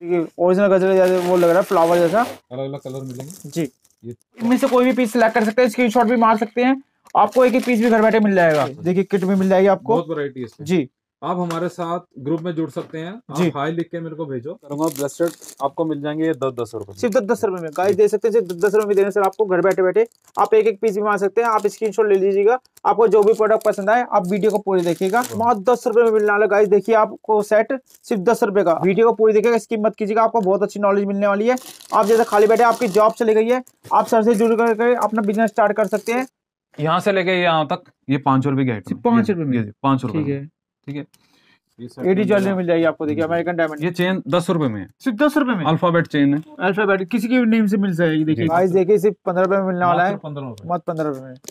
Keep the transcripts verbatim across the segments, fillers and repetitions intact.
Original गजरे जैसे वो लग रहा है, फ्लावर जैसा। अलग अलग कलर मिलेंगे जी। इनमें से कोई भी पीस सिलेक्ट कर सकते हैं, स्क्रीनशॉट भी मार सकते हैं, आपको एक एक पीस भी घर बैठे मिल जाएगा। देखिए किट में मिल जाएगी आपको, बहुत वैरायटी है इसमें। जी। आप हमारे साथ ग्रुप में जुड़ सकते हैं, जी। आप हाई लिख के मेरे को भेजो, करूंगा। ब्रेसलेट आपको मिल जाएंगे ये दस दस रुपए, सिर्फ दस दस रुपए में गाइस दे सकते हैं। सिर्फ दस दस रुपए में देने से आपको घर बैठे बैठे आप एक एक पीस भी मार सकते हैं। आप स्क्रीनशॉट ले लीजिएगा, आपको जो भी प्रोडक्ट पसंद आए आप वीडियो को पूरी देखिएगा। बहुत दस रुपए में मिलने वाला गाइस, देखिए आपको सेट सिर्फ दस रुपए का। वीडियो को पूरी देखिएगा, स्किप मत कीजिएगा, आपको बहुत अच्छी नॉलेज मिलने वाली है। आप जैसे खाली बैठे आपकी जॉब चली गई है, आप सर से जुड़ करके अपना बिजनेस स्टार्ट कर सकते हैं। यहाँ से लेके यहाँ तक ये पांच रुपए की आइटम, पांच रुपए में, पांच रुपए, ठीक है ठीक है। एडी ज्वेलरी मिल जाएगी आपको। देखिए अमेरिकन डायमंड, ये चेन दस रुपए में है, सिर्फ दस रुपए में। अल्फाबेट चेन है, अल्फाबेट किसी की नेम से मिल जाएगी। देखिए गाइस देखिए सिर्फ पंद्रह रुपए में मिलने वाला है, पंद्रह रुपए, मत पंद्रह रुपए में।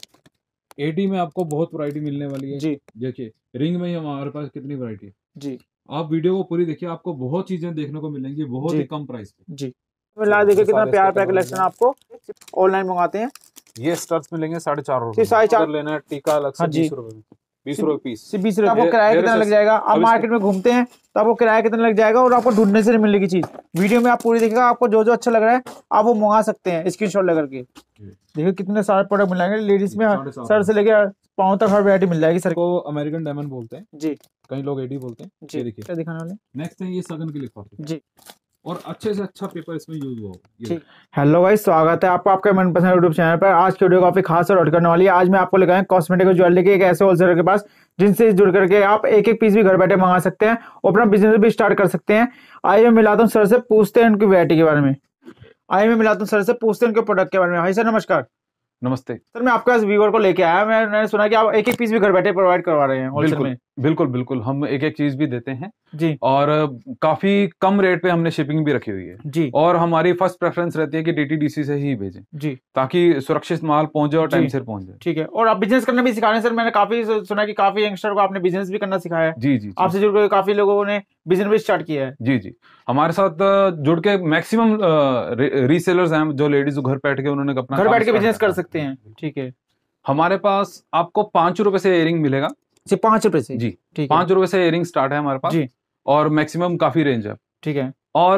एडी में आपको बहुत वैरायटी मिलने वाली है जी। देखिए रिंग में ही हमारे पास कितनी वैरायटी है जी। आप वीडियो को पूरी देखिए, आपको बहुत चीजें देखने को मिलेंगी बहुत ही कम प्राइस पे। जी देखिए कितना प्यार प्यार कलेक्शन आपको ऑनलाइन मंगाते हैं। ये स्टर्स मिलेंगे साढ़े चार रुपए, साढ़े चार लेना है टीका अलग से बीस रुपए में, बीस रुपए पीस, सिर्फ बीस रुपए। आपको किराया कितना लग जाएगा? आप मार्केट में घूमते हैं तो आपको किराया कितना लग जाएगा और आपको ढूंढने से नहीं मिलेगी चीज। वीडियो में आप पूरी देखिएगा, आपको जो जो अच्छा लग रहा है आप वो मंगा सकते हैं स्क्रीनशॉट लेकर के। देखिए कितने सारे प्रोडक्ट मिलेंगे लेडीज में, सर से लेके पाँव तक हर वैरायटी मिल जाएगी। सर को अमेरिकन डायमंड बोलते हैं जी, कई लोग एडी बोलते हैं जी। देखिए क्या दिखाने वाले, नेक्स्ट है ये सगन के लिफाफे जी, और अच्छे से अच्छा पेपर इसमें यूज हुआ। हेलो गाइस, स्वागत है आपको आपके मनपसंद यूट्यूब चैनल पर। आज की वीडियो काफी खास और हट करने वाली है। आज मैं आपको लेकर आया कॉस्मेटिक और ज्वेलरी के एक ऐसे होलसेलर के पास जिनसे जुड़ करके आप एक एक पीस भी घर बैठे मंगा सकते हैं और अपना बिजनेस भी स्टार्ट कर सकते हैं। आइए मैं मिलाता हूँ सर से, पूछते हैं उनकी वैरायटी के बारे में। आइए मैं मिलाता हूँ सर से, पूछते हैं उनके प्रोडक्ट के बारे में। हाई सर नमस्कार। नमस्ते सर, मैं आपके पास व्यूअर को लेके आया, मैं मैंने सुना कि आप एक एक पीस भी घर बैठे प्रोवाइड करवा रहे हैं होलसेल में। बिल्कुल बिल्कुल, हम एक एक चीज भी देते हैं जी, और काफी कम रेट पे हमने शिपिंग भी रखी हुई है जी। और हमारी फर्स्ट प्रेफरेंस रहती है कि डीटीडीसी से ही भेजें जी, ताकि सुरक्षित माल पहुंचे और टाइम से पहुंच जाए। ठीक है। और आप बिजनेस करना भी सिखा रहे हैं सर, मैंने काफी सुना कि काफी यंगस्टर को आपने बिजनेस भी करना सिखाया है। जी जी, आपसे जुड़ कर काफी लोगों ने बिजनेस भी स्टार्ट किया है। जी जी, हमारे साथ जुड़ के मैक्सिमम रीसेलर्स हैं जो लेडीज घर बैठ के उन्होंने अपना घर बैठ के बिजनेस कर सकते हैं। ठीक है, हमारे पास आपको पांच रुपए से इयरिंग मिलेगा, सिर्फ पांच रुपए से जी, ठीक, पांच रुपए से इयरिंग स्टार्ट है हमारे पास जी, और मैक्सिमम काफी रेंज है। ठीक है, और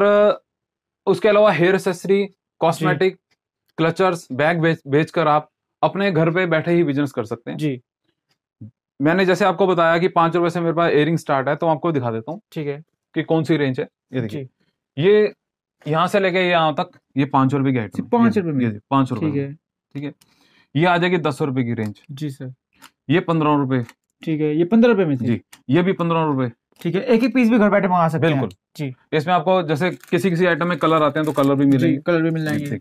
उसके अलावा hair accessory, cosmetic, clutchers, bag बेच बेचकर आप अपने घर पे बैठे ही बिजनेस कर सकते हैं जी। मैंने जैसे आपको बताया कि पांच रुपए से मेरे पास इयरिंग स्टार्ट है, तो आपको दिखा देता हूँ ठीक है कि कौन सी रेंज है। ये देखिए, ये यहाँ से लेके यहाँ तक ये पांच रुपए की आइटम, पांच रुपए में, पांच रुपए, ठीक है, ठीक है। ये आ जाएगी दस रुपए की रेंज जी सर। ये पंद्रह रुपए, ठीक है, ये पंद्रह रुपए में जी। ये भी पंद्रह रुपए, ठीक है। एक एक पीस भी घर बैठे मंगा सकते हैं। बिल्कुल जी। इसमें आपको जैसे किसी किसी आइटम में कलर आते हैं तो कलर भी मिलेंगे, कलर भी मिल जाएंगे।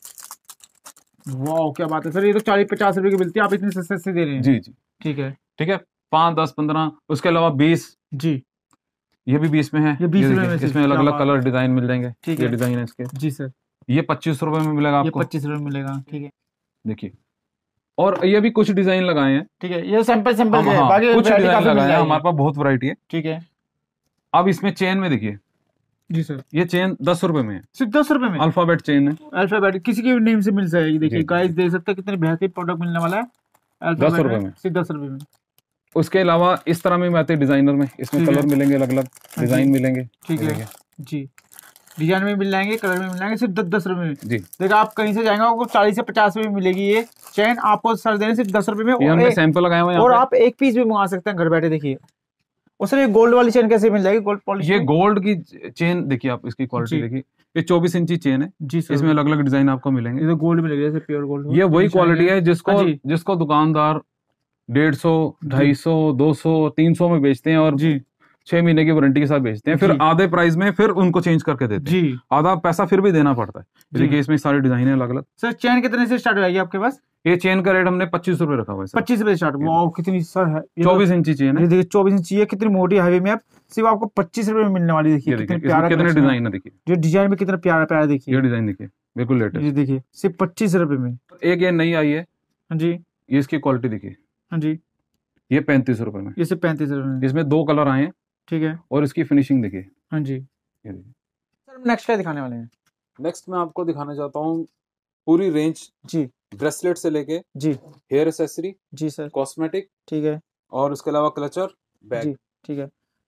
वाह क्या बात है सर, ये तो चालीस पचास रुपए की मिलती है, आप इतनी सस्ते से दे रहे हैं। जी जी, ठीक है, ठीक है। पाँच दस पंद्रह, उसके अलावा बीस जी, ये भी बीस में है, ये बीस में, इसमें अलग अलग कलर डिजाइन मिल जाएंगे। ठीक है, डिजाइन है इसके जी सर। ये पच्चीस रुपए में मिलेगा आपको, ये पच्चीस रुपए में मिलेगा, ठीक है। देखिए, और ये भी कुछ डिजाइन लगाए हैं, ठीक है। ये सैंपल सैंपल है, बाकी कुछ डिजाइन लगाए हैं, हमारे पास बहुत वैरायटी है, ठीक है। अब इसमें चेन में देखिए जी सर, ये चेन दस रुपए में है, सिर्फ दस रुपए में। अल्फाबेट चेन है, अल्फाबेट किसी के नेम से मिल जाएगी। देखिए गाइस देख सकते हैं कितने बेहतरीन प्रोडक्ट मिलने वाला है दस रुपए में, सिर्फ दस रुपए में। उसके अलावा इस तरह में आते हैं डिजाइनर में, इसमें कलर मिलेंगे, अलग अलग डिजाइन मिलेंगे, ठीक है जी। डिजाइन में मिल जाएंगे, कलर में मिल जाएंगे, सिर्फ दस दस रुपए में जी। देखिए आप कहीं से जाएंगे आपको चालीस से पचास रुपए में मिलेगी ये चेन, आपको सर देने सिर्फ दस रुपए में। और हमने सैंपल लगाए हुए हैं और आप एक पीस भी मंगा सकते हैं घर बैठे। देखिए, और सर ये गोल्ड वाली चेन कैसे मिल जाएगी? गोल्ड पॉलिश, ये गोल्ड की चेन देखिए, आप इसकी क्वालिटी देखिए, ये चौबीस इंची चेन है जी सर। इसमें अलग अलग डिजाइन आपको मिलेंगे, ये तो गोल्ड मिलेगी जैसे प्योर गोल्ड। ये वही क्वालिटी है जिसको जिसको दुकानदार डेढ़ सौ ढाई सौ दो सौ तीन सौ में बेचते हैं और जी छह महीने की वारंटी के साथ बेचते हैं, फिर आधे प्राइस में फिर उनको चेंज करके देते हैं जी, आधा पैसा फिर भी देना पड़ता है। देखिए इसमें सारी डिजाइन है अलग अलग। सर चेन कितने से स्टार्ट हो जाएगी आपके पास? ये चेन का रेट हमने पच्चीस रुपए रखा हुआ है, पच्चीस रुपए स्टार्ट। वाह कितनी सर है, चौबीस इंची चेन है, देखिए चौबीस इंची है, कितनी मोटी हाईवे में आप सिर्फ आपको पच्चीस रुपए में मिलने वाली। देखिए कितने प्यारा, कितने डिजाइन है, देखिए जो डिजाइन में कितना प्यारा प्यारा, देखिए ये डिजाइन देखिए बिल्कुल लेटेस्ट, देखिए सिर्फ पच्चीस रुपए में। एक ये नई आई है हाँ जी, ये इसकी क्वालिटी देखिए हाँ जी, ये पैंतीस रुपए में, ये सिर्फ पैंतीस रुपए में। इसमें दो कलर आए हैं, ठीक है, और इसकी फिनिशिंग देखिए हाँ जी। सर नेक्स्ट क्या दिखाने वाले हैं? नेक्स्ट मैं आपको दिखाना चाहता हूँ पूरी रेंज जी, ब्रेसलेट से लेके जी, हेयर एक्सेसरी जी सर, कॉस्मेटिक ठीक है, और उसके अलावा क्लचर, बैग, ठीक है।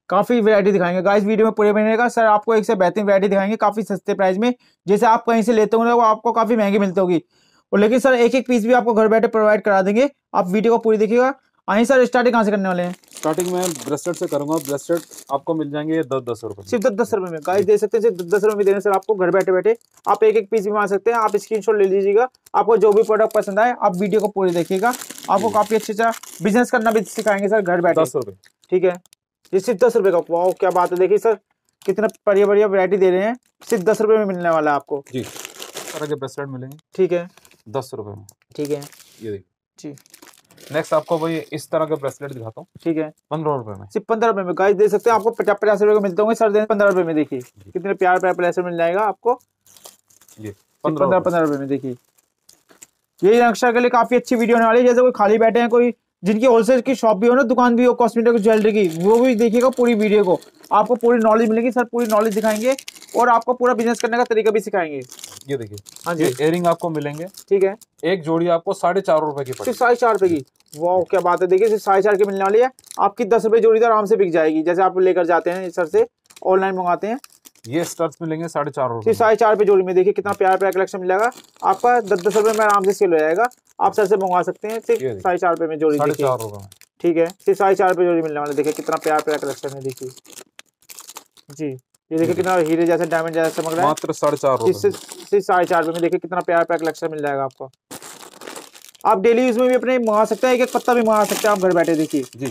काफी वैरायटी दिखाएंगे गाइस वीडियो में पूरे महीने का। सर आपको एक से बेहतरीन वैरायटी दिखाएंगे काफी सस्ते प्राइस में, जैसे आप कहीं से लेते होंगे वो आपको काफी महंगी मिलती होगी, और लेकिन सर एक एक पीस भी आपको घर बैठे प्रोवाइड करा देंगे। आप वीडियो को पूरी देखिएगा। आइए सर स्टार्टिंग कहाँ से करने वाले हैं? स्टार्टिंग में ब्रेसलेट से करूंगा। ब्रेसलेट आपको मिल जाएंगे दस दस रुपए, सिर्फ दस दस रुपए में गाइस दे सकते हैं, सिर्फ दस दस रुपए में दे रहे हैं सर आपको घर बैठे बैठे। आप एक एक पीस भी मंगा सकते हैं, आप स्क्रीनशॉट ले लीजिएगा। आपको जो भी प्रोडक्ट पसंद आए आप वीडियो को पूरी देखिएगा। आपको काफी अच्छे अच्छा बिजनेस करना भी सिखाएंगे सर घर बैठे। दस रुपए, ठीक है, ये सिर्फ दस रुपए का। वाह क्या बात है, देखिए सर कितना बढ़िया बढ़िया वैरायटी दे रहे हैं, सिर्फ दस रुपए में मिलने वाला है आपको जी। तरह के ब्रेसलेट मिलेंगे, ठीक है, दस रुपए में। ठीक है, ये देखिए जी। नेक्स्ट आपको वही इस तरह के ब्रेसलेट दिखाता हूँ, ठीक है, पंद्रह रुपए में, सिर्फ पंद्रह रुपए में गाइस दे सकते हैं। आपको पचास पचास रुपए का मिलते होंगे सर, पंद्रह रुपए में देखिए कितने प्यार प्यार ब्रेसलेट मिल जाएगा आपको, ये पंद्रह पंद्रह रुपए में। देखिए ये यंगस्टर के लिए काफी अच्छी वीडियो होने वाली है। जैसे कोई खाली बैठे हैं, कोई जिनकी होलसेल की शॉप भी हो ना, दुकान भी हो कॉस्मेटिक ज्वेलरी की, वो भी देखिएगा पूरी वीडियो को, आपको पूरी नॉलेज मिलेगी सर, पूरी नॉलेज दिखाएंगे और आपको पूरा बिजनेस करने का तरीका भी सिखाएंगे। ये देखिए, हाँ जी, इयररिंग आपको मिलेंगे, ठीक है, एक जोड़ी आपको साढ़े चार रुपए की, सिर्फ साढ़े चार रुपए की। वाह क्या बात है, देखिए सिर्फ साढ़े चार की मिलने वाली है। आपकी दस रुपए जोड़ी तो आराम से बिक जाएगी, जैसे आप लेकर जाते हैं सर से, ऑनलाइन मंगाते हैं। ये स्टर्स मिलेंगे साढ़े चार रुपए, सिर्फ साढ़े चार रुपए जोड़ी में। देखिए कितना प्यारा प्यारा कलेक्शन मिल जाएगा आपका, दस दस रुपए में आराम से सेल हो जाएगा। आप सर से मंगवा सकते हैं सिर्फ साढ़े चार रुपए में जोड़ी, साढ़े चार रुपए में, ठीक है, सिर्फ साढ़े चार रुपए जोड़ी मिलने वाले। देखिए कितना प्यारा प्यारा कलेक्शन है, देखिए जी। ये देखिए कितना हीरे जैसे डायमंड जैसा चमक रहा है, मात्र साढ़े चार रुपए, सिर्फ साढ़े चार रुपए में। देखिए कितना प्यारा प्यारा कलेक्शन मिल जाएगा आपको। आप डेली यूज में भी अपने मंगा सकते हैं, एक एक पत्ता भी मंगा सकते हैं आप घर बैठे, देखिए जी।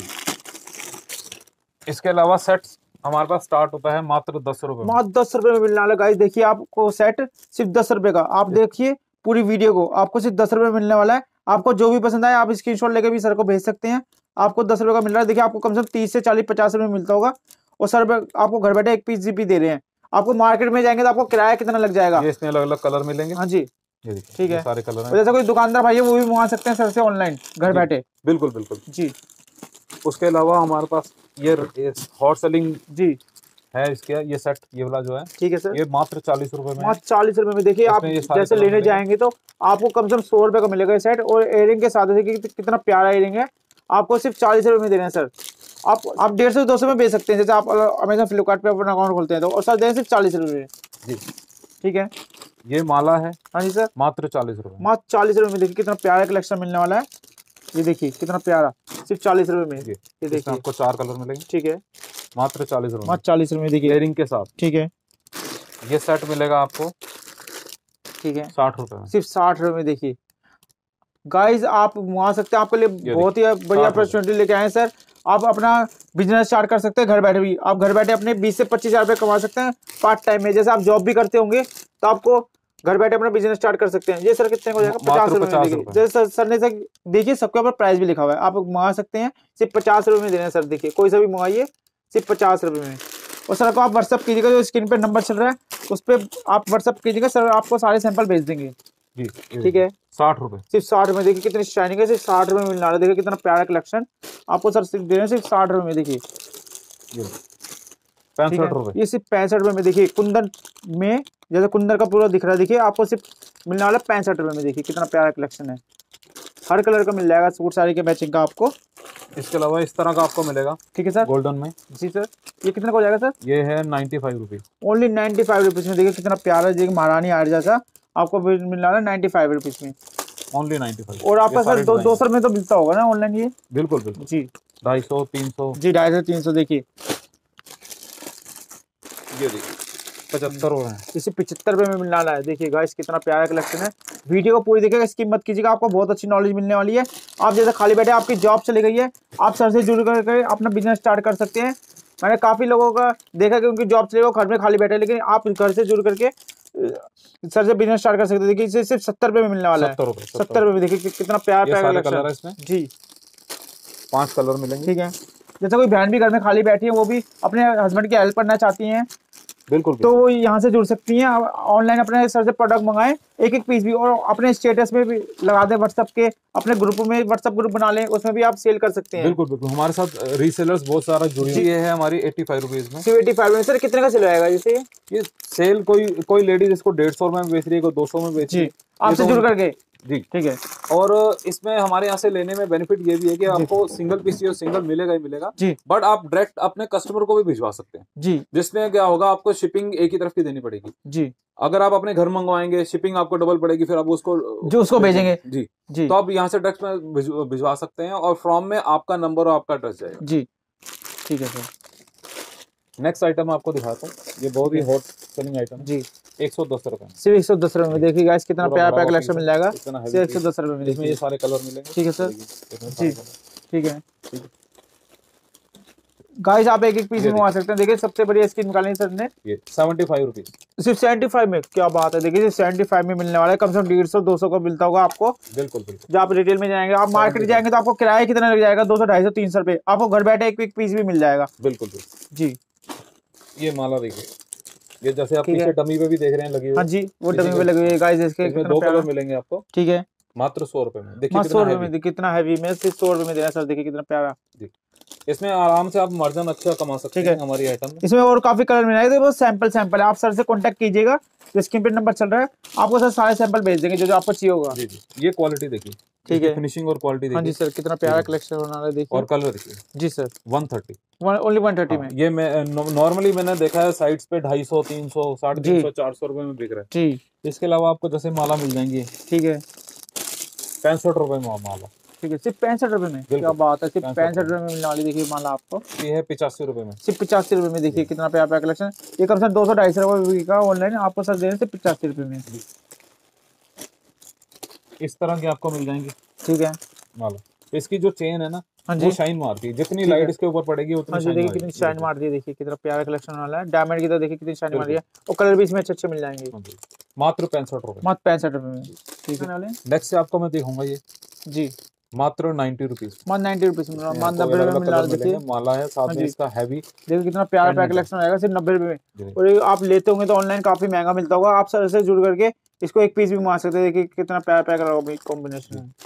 इसके अलावा सेट हमारे पास स्टार्ट होता है मात्र दस रुपए, मात्र दस रुपए में मिलने वाला गाइस। देखिए आपको सेट सिर्फ दस रुपए का, आप देखिए पूरी वीडियो को, आपको सिर्फ दस रुपए में मिलने वाला है। आपको जो भी पसंद आए आप स्क्रीनशॉट लेके भी सर को भेज सकते हैं। आपको दस रुपए का मिल रहा है। देखिए आपको कम से कम तीस से चालीस पचास रुपए मिलता होगा, और सर आपको घर बैठे एक पीस भी दे रहे हैं। आपको मार्केट में जाएंगे तो आपको किराया कितना लग जाएगा। ये इसमें अलग अलग कलर मिलेंगे, हाँ जी, ठीक है, सारे कलर हैं। जैसे कोई दुकानदार भाई है वो भी मंगा सकते हैं सर से ऑनलाइन घर बैठे। बिल्कुल बिल्कुल जी। उसके अलावा हमारे पास ये हॉट सेलिंग जी है, इसके ये सेट ये वाला जो है, ठीक है सर, ये मात्र चालीस रुपए में, मात्र चालीस रुपए में। देखिए आप जैसे लेने जाएंगे तो आपको कम से कम सौ रुपए का मिलेगा ये सेट, और इयरिंग के साथ देखिए कितना प्यारा इयरिंग है, आपको सिर्फ चालीस रुपए में दे रहे हैं सर। आप आप डेढ़ सौ दो सौ में बेच सकते हैं, जैसे आप अमेजन फ्लिपकार्ट पे अपना अकाउंट खोलते हैं तो, और सर दे सिर्फ चालीस रुपए में जी, ठीक है। ये माला है, हाँ जी सर, मात्र चालीस रुपए, मात्र चालीस रुपए में। देखिए कितना प्यारा कलेक्शन मिलने वाला है, ये देखिए कितना प्यारा, सिर्फ चालीस रुपए में। ये देखिए आपको चार कलर मिलेंगे, ठीक है, मात्र चालीस रुपए, मात्र चालीस रुपए में। देखिए इयरिंग के साथ, ठीक है, ये सेट मिलेगा आपको, ठीक है, साठ रुपए में, सिर्फ साठ रुपए में। देखिए गाइस आप मंगा सकते हैं, आपके लिए बहुत ही बढ़िया अपॉर्चुनिटी लेके आए हैं सर। आप अपना बिजनेस स्टार्ट कर सकते हैं घर बैठे भी। आप घर बैठे अपने बीस से पच्चीस हजार रुपए कमा सकते हैं पार्ट टाइम में। जैसे आप जॉब भी करते होंगे तो आपको घर बैठे अपना बिजनेस स्टार्ट कर सकते हैं। ये सर कितने हो जाएगा? पचास रुपए। जैसे सर, सर ने सर देखिए सबके ऊपर प्राइस भी लिखा हुआ है, आप मंगा सकते हैं सिर्फ पचास रुपए में दे रहे हैं सर। देखिए कोई सा भी मंगाइए सिर्फ पचास रुपए में। और सर को आप व्हाट्सअप कीजिएगा, जो स्क्रीन पे नंबर चल रहा है उस पर आप व्हाट्सअप कीजिएगा, सर आपको सारे सैंपल भेज देंगे जी, ठीक है। साठ रुपए, सिर्फ साठ रुपए। देखिए कितनी शाइनिंग है, सिर्फ साठ रुपए में मिलने वाला। देखिए कितना प्यारा कलेक्शन आपको सर दे रहे हैं सिर्फ साठ रुपए में। देखिए पैंसठ रुपए, ये सिर्फ पैंसठ रुपए में। देखिए कुंदन में, जैसे कुंदन का पूरा दिख रहा है, देखिए आपको सिर्फ मिलने वाला पैंसठ रुपए में। देखिए कितना प्यारा कलेक्शन है, हर कलर का मिल जाएगा सूट साड़ी के मैचिंग का आपको। इसके अलावा इस तरह का आपको मिलेगा, ठीक है सर, गोल्डन में। जी सर, ये कितना का हो जाएगा सर? ये है ninety five rupees, only ninety five rupees में। देखिए कितना प्यारा, देखिए महारानी हार जैसा आपको मिलने वाला नाइन्टी फाइव रुपीज में, ओनली नाइन्टी फाइव। और आपका सर दो दो सौ में तो मिलता होगा ना ऑनलाइन ये? बिल्कुल बिल्कुल जी, ढाई सौ तीन सौ जी, ढाई सौ तीन सौ। देखिए ये देखिए पचहत्तर हो रहे हैं, इसे पिछहत्तर रुपए में मिलने वाला है। देखिए गाइस कितना प्यारा कलेक्शन है। वीडियो को पूरी देखिएगा, स्किप मत कीजिएगा, आपको बहुत अच्छी नॉलेज मिलने वाली है। आप जैसे खाली बैठे आपकी जॉब चली गई है, आप सर से जुड़ करके अपना बिजनेस स्टार्ट कर सकते हैं। मैंने काफी लोगों का देखा कि उनकी जॉब चली गई, घर में खाली बैठे, लेकिन आप घर से जुड़ करके सर से बिजनेस स्टार्ट कर सकते हैं। देखिए इसे सिर्फ सत्तर रुपए में मिलने वाला है, सत्तर रुपए में। देखिए कितना प्यारा प्यारा कलेक्शन है इसमें जी, पांच कलर मिलेंगे, ठीक है। जैसे कोई बहन भी घर में खाली बैठी है, वो भी अपने हस्बैंड की हेल्प करना चाहती हैं, बिल्कुल तो वो यहाँ से जुड़ सकती हैं। ऑनलाइन अपने सर से प्रोडक्ट मंगाएं एक एक पीस भी, और अपने स्टेटस में भी लगा दें, व्हाट्सएप के अपने ग्रुप में व्हाट्सएप ग्रुप बना लें, उसमें भी आप सेल कर सकते हैं। बिल्कुल बिल्कुल, हमारे साथ रीसेलर्स बहुत सारा जुड़ी हुई है हमारी एट्टी फाइव रुपीज में। एट्टी फाइव में सर कितने का सेल आएगा? जैसे ये सेल कोई कोई लेडीज इसको डेढ़ सौ में बेच रही है, कोई दो सौ में बेच रही है, आपसे जुड़ करके जी ठीक है। और इसमें हमारे यहाँ से लेने में बेनिफिट ये भी है कि आपको सिंगल पीस और सिंगल मिलेगा ही मिलेगा जी, बट आप डायरेक्ट अपने कस्टमर को भी भिजवा सकते हैं जी, जिसमें क्या होगा, आपको शिपिंग एक ही तरफ की देनी पड़ेगी जी। अगर आप अपने घर मंगवाएंगे शिपिंग आपको डबल पड़ेगी, फिर आप उसको जो उसको भेजेंगे जी जी, तो आप यहाँ से डायरेक्ट में भिज- भिजवा सकते हैं और फ्रॉम में आपका नंबर और आपका एड्रेस जाएगा जी, ठीक है सर। नेक्स्ट आइटम आपको दिखाता हूँ, ये बहुत ही हॉट सेलिंग आइटम है जी, एक सौ दस रुपए में, सिर्फ एक सौ दस रुपए में। देखिए गाइस कितना पूरा प्यारा भरा प्यारा हुआ कलेक्शन पीस मिल है, जाएगा इतना heavy सिर्फ एक सौ पीस। दस रुपए में। इसमें ये सारे कलर मिलेंगे। ठीक है सर। इसमें जी, सारे कलर। ठीक है ठीक है। गाइस आप एक एक पीस ये मंगवा सकते हैं। देखिए सबसे बढ़िया स्कीम निकाली है सर ने, ये सेवेंटी फाइव रुपीज सिर्फ सेवेंटी फाइव में। क्या बात है, देखिए सिर्फ सेवेंटी फाइव में मिलने वाला है। कम से कम डेढ़ सौ दो सौ का मिलता होगा आपको। बिल्कुल बिल्कुल। जब आप रिटेल में जाएंगे, आप मार्केट जाएंगे तो आपको किराया कितना लग जाएगा, दो सौ ढाई सौ तीन सौ रुपए। आपको घर बैठे एक एक पीस भी मिल जाएगा। बिल्कुल बिल्कुल जी, ये माला देखिए, ये जैसे आप ठीक है। पीछे डमी पे भी देख रहे हैं लगी हुई। हाँ जी, वो डमी पे लगे हुए गाइस। इसके इसमें कितना दो प्यारा, कलर मिलेंगे आपको ठीक है, मात्र सौ रुपए में। देखिए मात्र सौ कितना रुपए heavy। में। देखिए कितना हैवी में, सिर्फ सौ रुपए में देना सर। देखिए कितना प्यारा। इसमें आराम से आप मार्जिन अच्छा कमा सकते ठीक हैं है। हमारी आइटम में। इसमें और काफी कलर मिल जाएंगे। वो सैंपल सैंपल है, आप सर से कांटेक्ट कीजिएगा, जो स्क्रीन पे नंबर चल रहा है, आपको सर सारे सैंपल भेज देंगे जो जो आपको चाहिए होगा। जी जी, ये क्वालिटी देखिए, ठीक है, फिनिशिंग और क्वालिटी देखिए। हाँ जी सर, कितना प्यारा कलेक्शन होना है। देखिए और कलर देखिए जी sir, one thirty only one thirty में। ये मैं नॉर्मली मैंने देखा है साइट्स पे ढाई सौ तीन सौ साढ़े जी। तीन सौ चार सौ रुपए में बिक रहा है। जी, इसके अलावा आपको जैसे माला मिल जाएंगी ठीक है, पैंसठ रुपए में माला। ठीक है, सिर्फ पैंसठ रुपए में। क्या बात है, सिर्फ पैंसठ रुपए में मिलने वाली। देखिए माला आपको ये है पिचासी रुपए में, सिर्फ पचासी रुपए में। देखिए कितना प्यारा प्यारा कलेक्शन। ये कम से कम दो सौ ढाई सौ रुपए बिका ऑनलाइन, आपको सर देने से पचासी रुपए में। इस तरह की आपको मिल जाएंगी ठीक है, माला। इसकी जो चेन है ना, हाँ जी, वो शाइन मारती है, जितनी ठीक है। लाइट इसके ऊपर पड़ेगी हाँ उतनी जी, शाइन देखिए मारेगी। कितनी शाइन मार दी है। देखिए कितना प्यारा कलेक्शन वाला है, डायमंड की तो देखिए कितनी शाइन मार रही है। और कलर भी इसमें अच्छे अच्छे मिल जाएंगे। हाँ जी, मात्र पैंसठ रुपए। मात्र पैंसठ रुपए में। ठीक है, नेक्स्ट से आपको मैं दिखाऊंगा ये जी, मात्र नाइन्टी रुपीज। मात्र नाइन्टी रुपीज में, मात्र आपको नब्बे अलग रुपए अलग में मिला। कलर देखिए मिलेंगे, माला है साथ हाँ में जी। इसका हैवी। देखिए कितना प्यारा प्यारा कलेक्शन आएगा सिर्फ नब्बे रुपए में। और ये आप लेते होंगे तो ऑनलाइन काफी महंगा मिलता होगा। आप सर से जुड़ करके इसको एक पीस भी मंगा सकते हैं। देखिए कितना प्यारा प्यारा कॉम्बिनेशन है।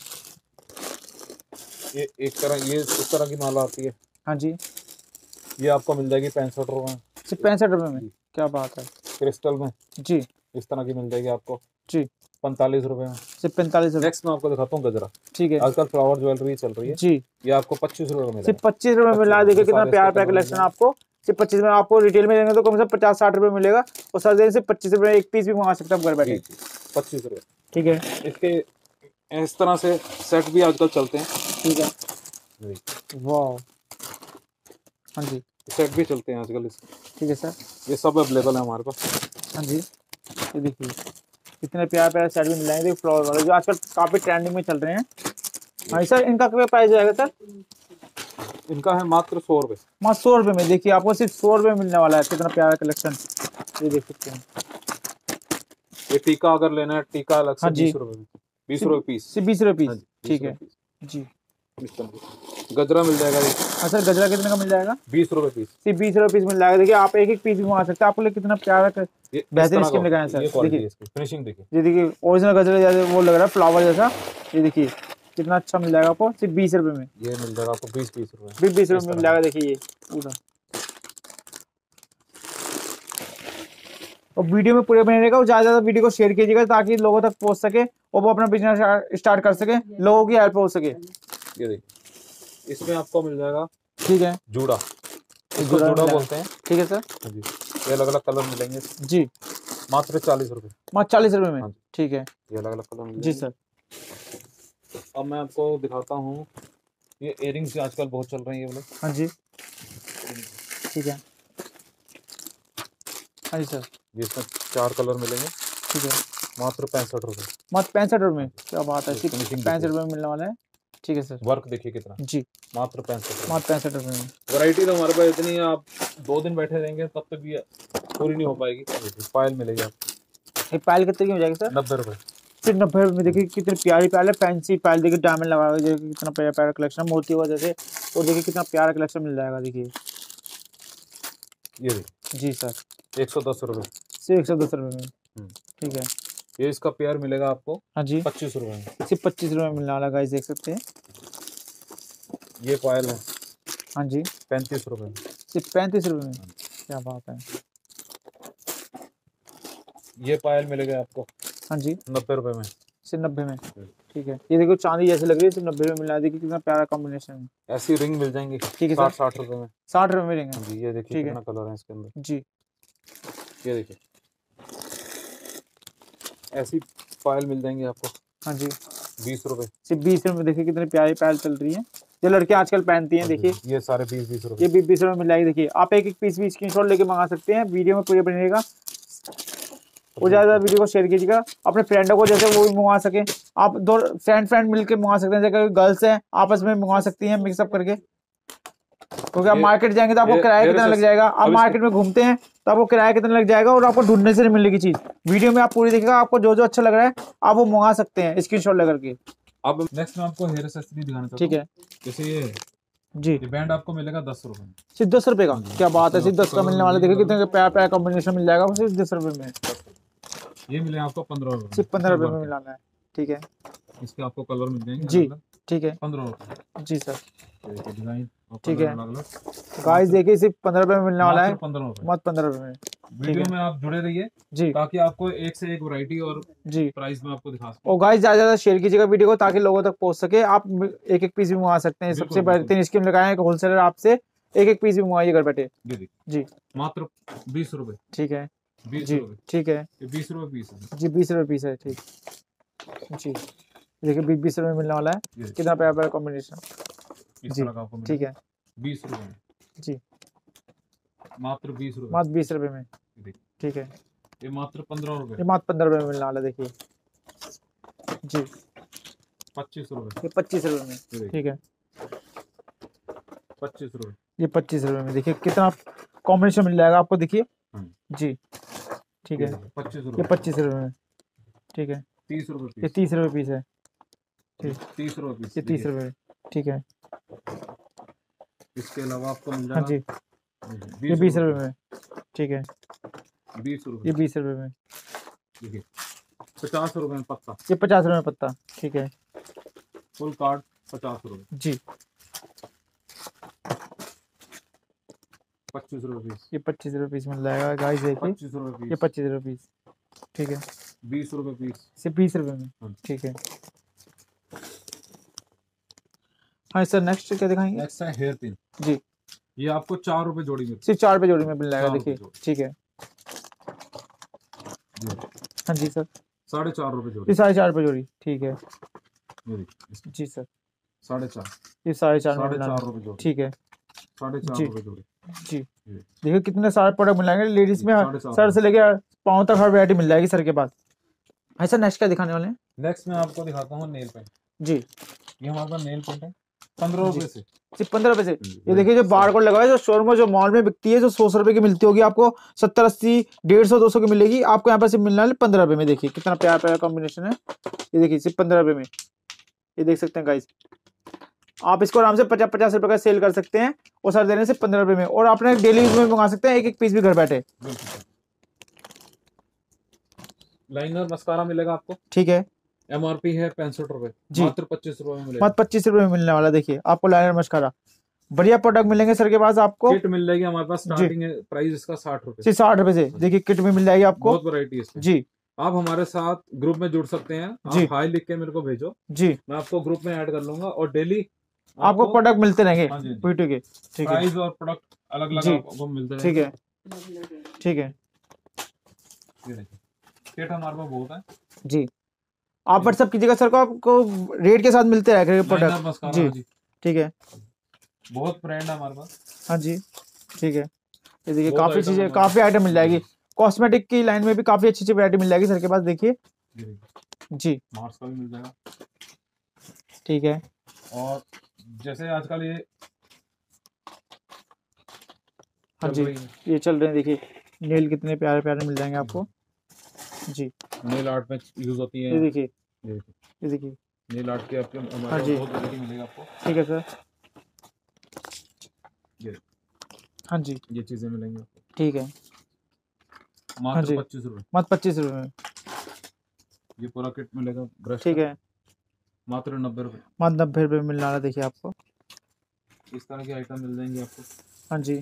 ये एक तरह ये इस तरह की माला आती है। हाँ जी, ये आपको मिल जाएगी पैंसठ रुपए में, सिर्फ पैंसठ रुपए में। क्या बात है, क्रिस्टल में जी इस तरह की मिल जाएगी आपको जी, पैंतालीस रुपए में। सिर्फ पैंतालीस रुपए। नेक्स्ट मैं आपको दिखाता हूँ गजरा। ठीक है, आजकल फ्लावर ज्वेलरी चल रही है जी, ये आपको पच्चीस रुपए में सिर्फ पच्चीस रुपए में मिला। देखिए कितना सारे प्यारा इसके प्यारा कलर कलेक्शन आपको सिर्फ पच्चीस में। आपको रिटेल में देंगे तो कम से कम पचास साठ रुपए मिलेगा, और सर देने से पच्चीस रुपए एक पीस भी मंगा सकते हैं घर बैठे। पच्चीस रुपए। ठीक है, इसके इस तरह से सेट भी आजकल चलते हैं। ठीक है, वाह, हाँ जी, सेट भी चलते हैं आजकल इसके। ठीक है सर, ये सब अवेलेबल है हमारे पास। हाँ जी। ये देखिए कितने प्यारे प्यारे सेट भी मिल जाएंगे फ्लावर वाले, जो आजकल काफी ट्रेंडिंग में चल रहे हैं। हाँ सर, इनका क्या प्राइस जाएगा सर? इनका है मात्र सौ रुपए। मात्र सौ रुपए में। देखिए आपको सिर्फ सौ रुपए मिलने वाला है। कितना प्यारा कलेक्शन, ये देख सकते हैं। ये टीका अगर लेना है, टीका अलग से हाँ जी। बीस रुपए में, बीस रुपए पीस। सिर्फ बीस रुपए हाँ पीस। जी, ठीक बीस है रुपए पीस। जी। इस तरह से। गजरा मिल जाएगा ये हाँ सर, गजरा कितने का मिल जाएगा? बीस रुपए पीस। सिर्फ बीस रुपए पीस मिल जाएगा। देखिए आप एक एक पीस भी मंगा सकते हैं। आपको लिए कितना प्यारा कर... ये इस बेहतरीन तरह स्कीम का लगाए सर। ये क्वालिटी देखिए है इसकी, फिनिशिंग देखिए। ये देखिए ओरिजिनल गजरा जैसे वो लग रहा है फ्लावर जैसा। ये देखिए कितना अच्छा मिल जाएगा आपको सिर्फ बीस रुपए में। ये मिल जाएगा आपको बीस बीस रुपए बीस बीस रुपए में मिल जाएगा। देखिए ये पूरा, और वीडियो में पूरे बने रहेगा। और ज्यादा ज्यादा वीडियो को शेयर कीजिएगा ताकि लोगों तक पहुंच सके और वो अपना बिजनेस स्टार्ट कर सके, लोगों की हेल्प हो सके। ये देखिए इसमें आपको मिल जाएगा, ठीक है, जूड़ा। इसको जूड़ा बोलते हैं। ठीक है सर जी, ये अलग अलग कलर मिलेंगे जी, मात्र चालीस रुपए। मात्र चालीस रुपए में। ठीक है, ये अलग अलग कलर जी सर। अब मैं आपको दिखाता हूँ, ये इयरिंग्स आजकल बहुत चल रही है ये वाले। हाँ जी, ठीक है, हाँ जी सर। ये इसमें चार कलर मिलेंगे, ठीक है, मात्र पैंसठ रुपए। मात्र पैंसठ रुपए में। क्या बात है, सिर्फ फिनिशिंग पैंसठ रुपए में मिलने वाला है। ठीक है सर। वर्क देखिए कितना, जी, मात्र पैंसठ। मात्र पैंसठ रुपए में। वैरायटी तो हमारे पास इतनी है, आप दो दिन बैठे रहेंगे तब तक भी पूरी नहीं हो पाएगी। पायल मिलेगी आपको। एक पायल कितने की हो जाएगी सर? नब्बे रुपए। सिर्फ नब्बे रुपए में। देखिए कितनी प्यारी पायल है, फैंसी पायल। देखिए डायमंड लगा हुआ है, देखिए कितना प्यारा प्यारा कलेक्शन मोती वजह से। और देखिए कितना प्यारा कलेक्शन मिल जाएगा। देखिए ये देखिए जी सर, एक सौ दस रुपए, सिर्फ एक सौ दस रुपए में। ठीक है, ये इसका पेयर मिलेगा आपको हाँ जी, पच्चीस रुपए में। सिर्फ पच्चीस रुपए में मिलने वाला गाइस, देख सकते हैं। ये पायल है, हाँ जी, पैंतीस रुपए में। सिर्फ पैंतीस रुपए में। क्या बात है। ये पायल मिलेगा आपको हाँ जी, नब्बे रुपए में। सिर्फ नब्बे में, ठीक है। ये देखो चांदी जैसे लग रही है, सिर्फ नब्बे में मिला, देखिए कितना प्यारा कॉम्बिनेशन है। ऐसी रिंग मिल जाएंगी, ठीक है, साठ साठ रुपए में, साठ रुपए में रिंग है जी। ये देखिए कितना कलर है इसके अंदर जी। ये देखिए ऐसी पायल मिल जाएंगी आपको, हाँ जी, बीस रुपए, सिर्फ बीस रुपए में। देखिए कितनी प्यारी पायल चल रही है, जो लड़के आजकल पहनती हैं। देखिए ये सारे बीस बीस रुपए, ये बीस बीस रुपए मिल जाएगी। देखिए आप एक एक पीस भी स्क्रीनशॉट लेके मंगा सकते हैं, वीडियो में पूरे बनेगा। और ज्यादा वीडियो को शेयर कीजिएगा अपने फ्रेंडों को, जैसे वो भी मंगवा सके। आप दो फ्रेंड फ्रेंड मिलकर मंगवा सकते हैं, जैसे गर्ल्स हैं आपस में मंगवा सकती हैं मिक्सअप करके। क्योंकि आप मार्केट जाएंगे तो आपको किराया कितना लग जाएगा, आप मार्केट में घूमते हैं तो आपको किराया कितना लग जाएगा, और आपको ढूंढने से नहीं मिलेगी चीज। वीडियो में आप पूरी देखिएगा, आपको जो जो अच्छा लग रहा है आप वो मंगा सकते हैं स्क्रीनशॉट लेकर के। अब नेक्स्ट में आपको हेयर एक्सेसरी दिखाना चाहता हूं, ठीक है। जैसे ये जी, ये बैंड आपको मिलेगा दस रुपए में, सिर्फ दस रुपए का, क्या बात है, सिर्फ दस का मिलने वाला। देखिए कितने प्यारा प्यारा कॉम्बिनेशन मिल जाएगा, सिर्फ दस रुपए में। ये मिले आपको पंद्रह रुपए, सिर्फ पंद्रह रुपए में मिलाना है, ठीक है। इसके आपको कलर मिल जाएंगे जी, ठीक है, पंद्रह रुपए, जी सर, डिजाइन, ठीक है। गाइस देखिए सिर्फ पंद्रह रुपए में मिलने वाला है, पंद्रह रुपए, मत पंद्रह रुपए में। वीडियो में आप जुड़े रहिए जी, ताकि आपको एक से एक वैरायटी और जी प्राइस में आपको दिखा सकूं। और गाइस ज्यादा ज्यादा शेयर कीजिएगा वीडियो को, ताकि लोगों तक पहुंच सके। आप एक एक पीस भी मंगा सकते हैं, सबसे बेहतरीन स्कीम लगाए हैं होलसेलर, आपसे एक एक पीस भी मंगाइए घर बैठे। जी, मात्र बीस रुपए, ठीक है, बीस जी, रुपए, ठीक है, बीस रुपए पीस है जी, बीस रुपए पीस है, ठीक जी। देखिए बीस बीस रुपए मिलने वाला है, कितना प्यारा प्यारा कॉम्बिनेशन, जी, ठीक है, बीस रुपए जी, मात्र बीस रुपए, मात्र बीस रुपए में, ठीक है। ये मात्र पंद्रह रुपए, ये मात्र पंद्रह रुपए में मिलने वाला है, देखिए जी, पच्चीस रुपए, ये पच्चीस रुपए में, ठीक है, पच्चीस रुपए, ये पच्चीस रुपए में। देखिए कितना कॉम्बिनेशन मिल जाएगा आपको, देखिए जी, ठीक है, पच्चीस ये पच्चीस रुपए में, ठीक है, तीस रुपए, ये तीस रुपए पीस है, ठीक, तीस रुपए, ये तीस रुपए, ठीक है। इसके अलावा आपको मिल हाँ जी, ये बीस रुपए में, ठीक है, बीस रुपए, ये बीस रुपए में, देखिए पचास रुपए में पत्ता, ये पचास रुपए में पत्ता, ठीक है, फुल कार्ड पचास रुपए, जी, पच्चीस रुपए पीस, ये पच्चीस रुपए पीस मिल जाएगा गाइस। देखिए पच्चीस रुपए पीस, ये पच्चीस रुपए पीस, ठीक है, बीस रुपए पीस, सिर्फ बीस रुपए में, ठीक है। हाँ सर, नेक्स्ट क्या दिखाएंगे? नेक्स्ट है हेयर पिन, जी, ये आपको चार रुपए जोड़ी में, सिर्फ चार रुपए जोड़ी में मिल जाएगा, देखिए, ठीक है, हाँ जी सर, साढ़े चार रुपए जोड़ी, साढ़े चार रुपए जोड़ी, ठीक है, जी सर, साढ़े चार, ये साढ़े चार साढ़े चार रुपए जोड़ी, ठीक है, साढ़े चार रुपए जोड़ी, जी। देखिए कितने सारे प्रोडक्ट मिल जाएंगे लेडीज में, सर से लेके पाँव तक हर वैरायटी मिल जाएगी सर के पास। ऐसा नेक्स्ट क्या दिखाने वाले हैं? नेक्स्ट मैं आपको दिखाता हूँ नेल पेंट, जी, ये हमारे पास नेल पेंट है पंद्रह रुपए से, सिर्फ पंद्रह रुपए से। ये देखिए जो बार कोड लगा है, जो शोरूम में जो मॉल में बिकती है जो सौ सौ रुपए की मिलती होगी, आपको सत्तर अस्सी डेढ़ सौ दो सौ की मिलेगी, आपको यहाँ पर सिर्फ मिलना है पंद्रह रुपए में। देखिए कितना प्यारा प्यारा कॉम्बिनेशन है, ये देखिए सिर्फ पंद्रह रुपए में, ये देख सकते हैं गाइस। आप इसको आराम से पचास पचास रुपए का सेल कर सकते हैं, और सर देने से पंद्रह रुपए में, और आपने डेली यूज में मंगा सकते हैं एक एक पीस भी घर बैठे। लाइनर मस्कारा मिलेगा आपको, ठीक है, एमआरपी है पैंसठ रुपए, मात्र पच्चीस रुपए में मिलेगा, मात्र पच्चीस रुपए में मिलने वाला। देखिए आपको लाइनर मस्कारा बढ़िया प्रोडक्ट मिलेंगे सर के पास, आपको किट मिल जाएगी हमारे पास, स्टार्टिंग प्राइस इसका साठ रुपए, सिर्फ साठ रुपए से। देखिए किट में मिल जाएगी आपको, बहुत वैरायटी है जी। आप हमारे साथ ग्रुप में जुड़ सकते हैं, आप हाई लिख के मेरे को भेजो, जी, मैं आपको ग्रुप में ऐड कर लूंगा, और डेली आपको प्रोडक्ट मिलते रहेंगे वीडियो के, ठीक है, प्राइस और प्रोडक्ट अलग अलग आपको मिलते रहेंगे, ठीक है, ठीक है। ये देखिए किट हमारे पास बहुत है, जी। आप व्हाट्सएप कीजिएगा सर को, आपको रेट के साथ मिलते रहेंगे प्रोडक्ट, जी, ठीक है, बहुत ब्रांड है हमारे पास, हाँ जी, ठीक है। ये देखिए काफी चीजें, काफी आइटम मिल जाएगी, कॉस्मेटिक की लाइन में भी काफी अच्छी अच्छी वैरायटी मिल जाएगी सर के पास, देखिए, जी, मार्स का भी मिल जाएगा, ठीक है। और जैसे आजकल ये हाँ जी ये चल रहे हैं, देखिए नेल कितने प्यारे प्यारे मिल जाएंगे आपको, जी, नेल आर्ट में यूज होती है, ये देखिए, ये देखिए नेल आर्ट के आपके हाँ जी, बहुत वैरायटी मिलेगा आपको, ठीक है सर, ये हाँ जी ये चीजें मिलेंगी आपको, ठीक है, मात्र पच्चीस रुपए, मात्र पच्चीस रुपए में ये पूरा किट मिलेगा ब्रश, ठीक है, मात्र नब्बे रुपए, मात्र नब्बे रुपए मिलने वाला। देखिए आपको इस तरह के आइटम मिल जाएंगे आपको, हाँ जी,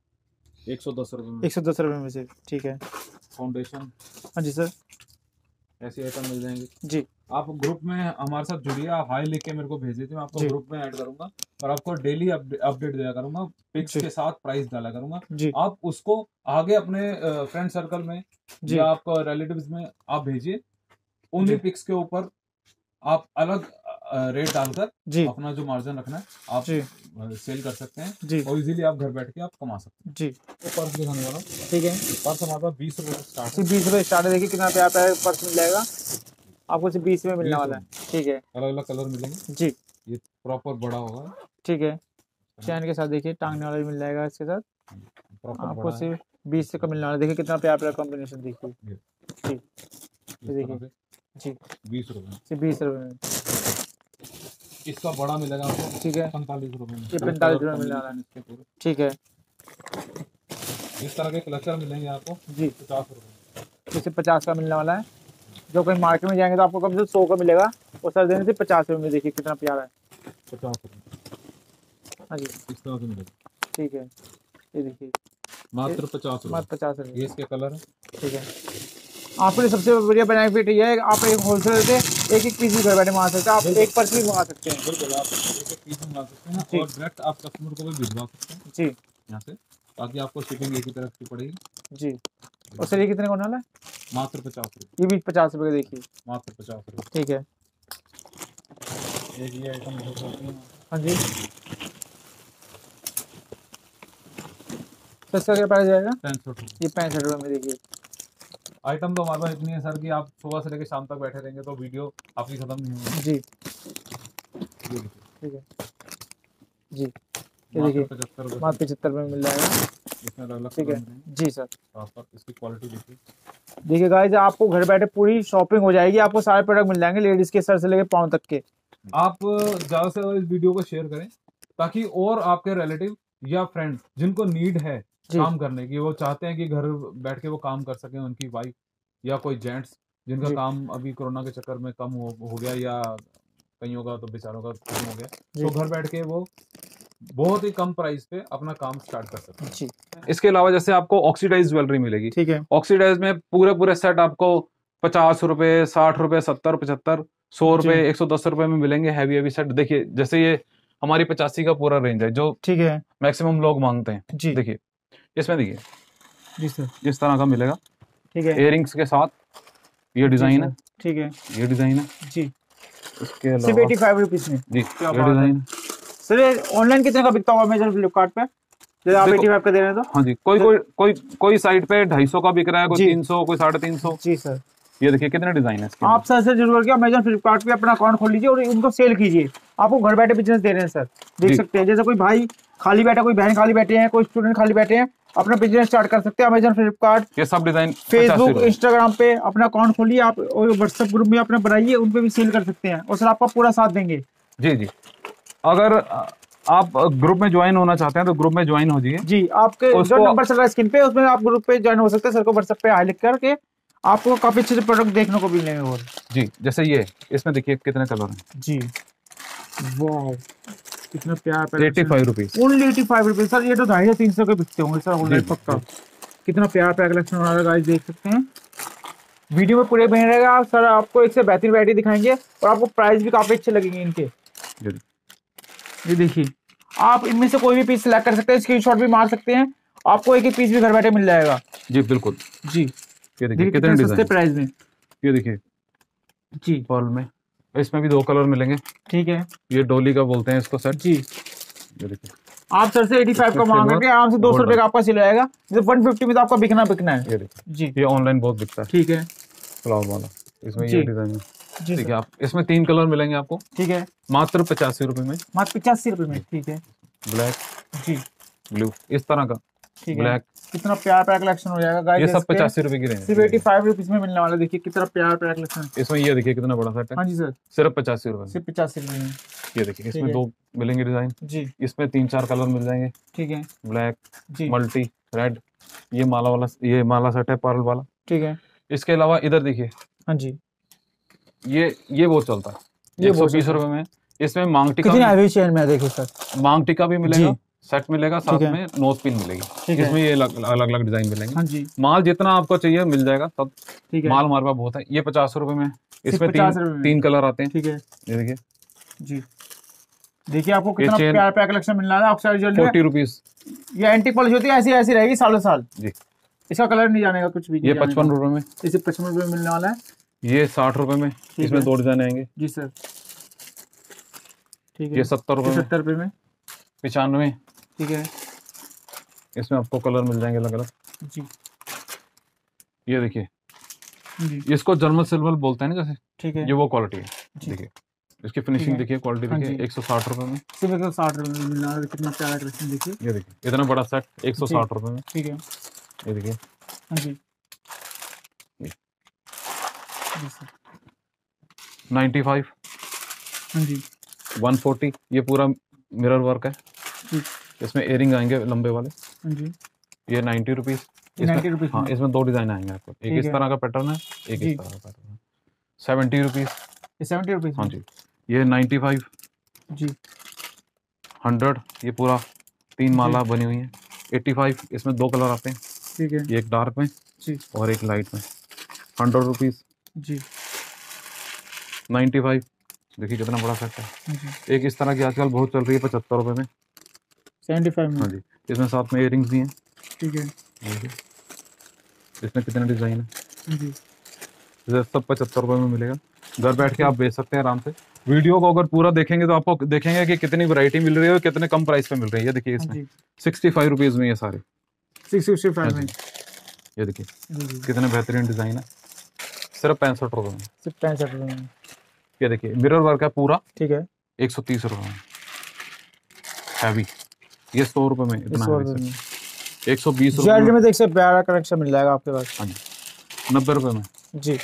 एक सौ दस रुपए में, एक सौ दस रुपए में से, ठीक है। फाउंडेशन, हाँ जी सर, ऐसी आइटम मिल जाएंगी जी। आप ग्रुप में हमारे साथ जुड़िए, आप हाई लिख के मेरे को भेज दीजिए, मैं आपको ग्रुप में ऐड करूंगा और आपको डेली अपडेट दिया करूंगा, पिक्स के साथ प्राइस डाला करूंगा जी। आप उसको आगे अपने फ्रेंड सर्कल में जी। या आप रिलेटिव्स में आप भेजिए, उन्हीं पिक्स के ऊपर आप अलग रेट डालकर अपना जो मार्जिन रखना है आप सेल कर सकते हैं जी। और इजीली आप घर बैठ के आप कमा सकते हैं जी। तो पर्स दिखाने वाला, ठीक है, पर्स हमारे पास बीस रुपए स्टार्ट है, बीस रुपए स्टार्ट है। देखिए कितना पे आता है पर्स मिल जाएगा आपको, सिर्फ बीस में मिलने वाला है, ठीक है। अलग अलग कलर मिलेंगे जी, ये प्रॉपर बड़ा होगा, ठीक है। चैन के साथ देखिए टांगने वाला भी मिल जाएगा इसके साथ, आपको सिर्फ बीस से का मिलने वाला। देखिए कितना प्यारा प्यारा कॉम्बिनेशन देखिए जी, देखिए जी, बीस रुपए से बीस रुपए में इसका बड़ा मिलेगा आपको, ठीक है, पैंतालीस रुपए में, पैंतालीस रुपए मिल रहा है, ठीक है। इस तरह के क्लचर मिलेंगे आपको जी पचास रुपए, जैसे पचास का मिलने वाला है। जो कहीं मार्केट में जाएंगे तो आपको कम से सौ का मिलेगा, और सर देने से पचास रुपए में। देखिए कितना प्यारा है, पचास रुपए, हाँ जी, इस तरह से मिलेगा, ठीक है। ये देखिए मात्र पचास रुपए, मात्र पचास रुपए, ये इसके कलर है, ठीक है। आपके लिए सबसे बढ़िया बेनिफिट ये है, आप एक होलसेलर से एक एक पीस भी घर बैठे मंगा सकते हैं, आप एक पर्स भी मंगा सकते हैं, बिल्कुल आप एक एक पीस मंगा सकते हैं और डायरेक्ट आप कस्टमर को भी भिजवा सकते हैं जी यहाँ से, ताकि आपको शिपिंग एक ही तरफ की पड़ेगी जी। और सर ये कितने का होने वाला है? मात्र पचास रुपये, ये भी पचास रुपये का, देखिए मात्र पचास रुपये, ठीक है। एक ये आइटम हाँ जी, इसका क्या प्राइस जाएगा? पैंसठ रुपये, ये पैंसठ रुपये में। देखिए आइटम तो हमारे पास इतनी है सर कि आप सुबह से लेकर शाम तक बैठे रहेंगे तो वीडियो आपकी खत्म नहीं होगी जी, ठीक है जी। ये देखिए पचहत्तर मात्र पचहत्तर रुपये में मिल जाएगा इसमें अलग, ठीक है जी सर। इसकी क्वालिटी देखिए, देखिए गाइस आपको घर बैठे पूरी शॉपिंग हो जाएगी, आपको सारे प्रोडक्ट मिल जाएंगे लेडीज के सर से लेकर पाँव तक के। आप ज़्यादा से ज़्यादा इस वीडियो को शेयर करें ताकि और आपके रिलेटिव या फ्रेंड्स जिनको नीड है काम करने की, वो चाहते हैं कि घर बैठ के वो काम कर सकें, उनकी वाइफ या कोई जेंट्स जिनका काम अभी कोरोना के चक्कर में कम हो, हो गया या कईयों का तो बेचारों का कम हो गया, तो घर बैठ के वो बहुत ही कम प्राइस पे अपना काम स्टार्ट कर सकते हैं जी। इसके अलावा जैसे आपको ऑक्सीडाइज ज्वेलरी मिलेगी, ठीक है। ऑक्सीडाइज में पूरे पूरे सेट आपको पचास रुपए, साठ रुपए, सत्तर, पचहत्तर, सौ रुपए, एक सौ दस रुपए में मिलेंगे हैवी हैवी सेट। देखिए जैसे ये हमारी पचासी का पूरा रेंज है जो ठीक है मैक्सिमम लोग मांगते हैं जी। देखिए इसमें देखिए जी सर, इस तरह का मिलेगा, ठीक है, इयररिंग्स के साथ, ये डिजाइन है, ठीक है, ये डिजाइन है जी। इसके अलावा सिर्फ पचासी रुपीस में जी, ये डिजाइन सर। ऑनलाइन कितने का बिकता होगा अमेज़न फ्लिपकार्ट पे जब आप पचासी का दे रहे हैं तो? हाँ जी, कोई कोई कोई कोई साइट पे ढाई सौ का बिक रहा है, कोई तीन सौ, कोई साढ़े तीन सौ जी सर। ये देखिए कितने डिजाइन है इसके। आप सर से जरूर करके अमेज़न फ्लिपकार्ट पे अपना अकाउंट खोल लीजिए और उनको सेल कीजिए, आपको घर बैठे बिजनेस दे रहे हैं सर, देख सकते हैं। जैसे कोई भाई खाली बैठा, कोई बहन खाली बैठे हैं, कोई स्टूडेंट खाली बैठे हैं, अपना बिजनेस स्टार्ट कर सकते हैं। अमेज़न फ्लिपकार्ट ये सब डिजाइन फेसबुक इंस्टाग्राम पे अपना अकाउंट खोलिए आप, और व्हाट्सएप ग्रुप में अपना बनाइए, उन पे भी सेल कर सकते हैं और सर आपका पूरा साथ देंगे जी जी। अगर आप ग्रुप में ज्वाइन होना चाहते हैं तो ग्रुप में ज्वाइन हो जाइए जी। आपके जो नंबर चल रहा है स्क्रीन पे, उसमें आप ग्रुप पे ज्वाइन हो सकते हैं। सर को व्हाट्सएप पे हाई लिख करके आपको काफी अच्छे अच्छे प्रोडक्ट देखने को मिलेंगे और जी। जैसे ये इसमें देखिए कितने कलर हैं जी, वाह कितना प्यारा प्यारा, eighty five rupees, only eighty five rupees sir. ये तो ढाई सौ तीन सौ के बिकते होंगे सर ऑनलाइन पक्का। कितना प्यारा प्यारा कलेक्शन हो रहा है गाइस, देख सकते हैं। वीडियो में पूरे बने रहेगा सर, आपको एक से बेहतरीन वैरायटी दिखाएंगे और आपको प्राइस भी काफी अच्छे लगेंगे इनके। ये देखिए आप इनमें से कोई भी पीस सिलेक्ट कर सकते हैं, स्क्रीनशॉट भी मार सकते हैं, आपको एक एक पीस भी घर बैठे मिल जाएगा जी। बिल्कुल जी, ये देखिए कितने सस्ते प्राइस में, ये देखिए जी पर्ल में। इसमें भी दो कलर मिलेंगे, ठीक है। ये डोली का बोलते हैं इसको सेट जी। ये देखिए आप सर से पचासी का मांग करके आराम से दो सौ रुपए का आपका सिल जाएगा, जो एक सौ पचास में तो आपका बिकना बिकना है। ये देखिए जी, ये ऑनलाइन बहुत बिकता है, ठीक है, फ्लावर वाला। इसमें ये डिजाइन है, ठीक है। आप इसमें तीन कलर मिलेंगे आपको, ठीक है, मात्र पचासी रुपए में, मात्र पचासी रुपए में, ठीक है। ब्लैक जी, ब्लू, इस तरह का, ठीक है। ब्लैक कितना प्यारा प्यारा कलेक्शन हो जाएगा गाइस, ये सब पचासी रुपए की रेंज, सिर्फ पचासी रुपीस में मिलने वाला। देखिए कितना प्यारा प्यारा कलेक्शन। इसमें ये देखिए कितना बड़ा सेट है, हाँ जी सर, सिर्फ पचासी रुपए, सिर्फ पचासी रुपए में। ये देखिए इसमें दो मिलेंगे डिजाइन जी, इसमें तीन चार कलर मिल जाएंगे, ठीक है। ब्लैक जी, मल्टी, रेड, ये माला वाला, ये माला सेट है पर्ल वाला, ठीक है। इसके अलावा इधर देखिए, हाँ जी, ये ये बहुत चलता है, ये एक सौ बीस रुपए में। इसमें मांग टिका, कितनी हैवी चेन में देखिए सर, मांग टिका भी मिलेगा, सेट मिलेगा, साथ में नोज पिन मिलेगी, इसमें ये अलग अलग डिजाइन मिलेंगे। हाँ जी। माल जितना आपको चाहिए मिल जाएगा सब, माल हमारे पास बहुत है। ये पचास रुपए में, इसमें तीन तीन कलर आते हैं। ठीक है, ये देखिए जी, देखिए आपको कितना प्यारा प्यारा कलेक्शन मिल रहा है। ऑक्साइड ज्वेलरी फोर्टी रुपीज, ये एंटी पॉलिश होती है, ऐसी ऐसी रहेगी सालों साल जी, इसका कलर नहीं जानेगा कुछ भी। ये पचपन रुपए में, इसे पचपन रुपए में मिलने वाला है। ये साठ रुपए में, इसमें दो डिजाइन आएंगे जी सर। ठीक है, ये सत्तर रुपए सत्तर रुपए में, पचानवे। ठीक है, इसमें आपको कलर मिल जाएंगे अलग अलग जी। ये देखिए, इसको जर्मन सिल्वर बोलते हैं ना जैसे, ठीक है, ये वो क्वालिटी है। देखिए इसकी फिनिशिंग देखिए, क्वालिटी देखिए। एक सौ साठ रुपए में, सिर्फ एक सौ साठ रुपए में मिलना है। कितना प्यारा कलेक्शन देखिए, ये देखिए इतना बड़ा सेट एक सौ साठ रुपए में। ठीक है, ये देखिए हाँ जी, नाइन्टी फाइव, हाँ जी, वन फोर्टी। ये पूरा मिरर वर्क है, इसमें एयरिंग आएंगे लंबे वाले। हाँ जी, ये नाइन्टी रुपीज, नाइन्टी रुपीज। हाँ, इसमें दो डिजाइन आएंगे आपको, एक इस तरह का पैटर्न है, एक इस तरह का पैटर्न है। Seventy rupees, seventy rupees. हाँ जी, ये नाइन्टी फाइव जी, हंड्रेड। ये पूरा तीन माला बनी हुई है। एट्टी फाइव, इसमें दो कलर आते हैं। ठीक है, ये एक डार्क में जी और एक लाइट में। हंड्रेड रुपीज जी, नाइन्टी फाइव। देखिए कितना बड़ा सेट है। एक इस तरह की आजकल बहुत चल रही है, पचहत्तर रुपए में, सेवेंटी फाइव में। हाँ जी, इसमें साथ में इयरिंग्स भी हैं। ठीक है, इसमें कितने डिजाइन है जी, सब पचहत्तर रुपए में मिलेगा। घर बैठ के आप बेच सकते हैं आराम से। वीडियो को अगर पूरा देखेंगे तो आपको देखेंगे कि कितनी वैरायटी मिल रही है और कितने कम प्राइस पे मिल रही है। ये देखिए इसमें सिक्सटी फाइव रुपीज में ये सारे, सिक्सटी फाइव में। ये देखिए कितने बेहतरीन डिजाइन है, सिर्फ पैंसठ रुपए में, सिर्फ पैंसठ रुपए में। ये देखिए मिरर वर्क है पूरा। ठीक है, एक सौ तीस रुपए में, हैवी। ये सौ रुपए में, इतना एक सौ बीस रुपए में। देख से प्यारा कलेक्शन मिल जाएगा आपके पास। हाँ जी, नब्बे रुपए में जी,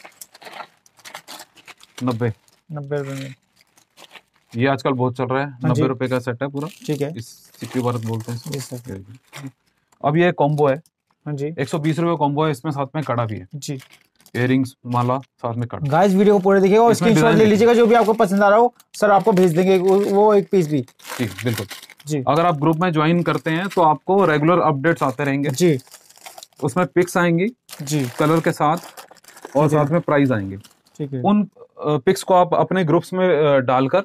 नब्बे नब्बे रुपए में। ये आजकल बहुत चल रहा है, नब्बे रुपए का सेट है पूरा। ठीक है, इस सिक्की वर्क बोलते हैं इसको। अब ये कॉम्बो है। हाँ जी, एक सौ बीस रुपए कॉम्बो है, इसमें साथ में कड़ा भी है जी, इयरिंग्स, माला, साथ में कड़ा। गाइस वीडियो को पूरे देखिएगा और स्क्रीनशॉट ले लीजिएगा, जो भी आपको पसंद आ रहा हो सर आपको भेज देंगे वो एक पीस भी। जी बिल्कुल जी। अगर आप ग्रुप में ज्वाइन करते हैं तो आपको रेगुलर अपडेट्स आते रहेंगे जी, उसमें पिक्स आएंगी जी कलर के साथ और साथ में प्राइस आएंगे। ठीक है, उन पिक्स को आप अपने ग्रुप्स में डालकर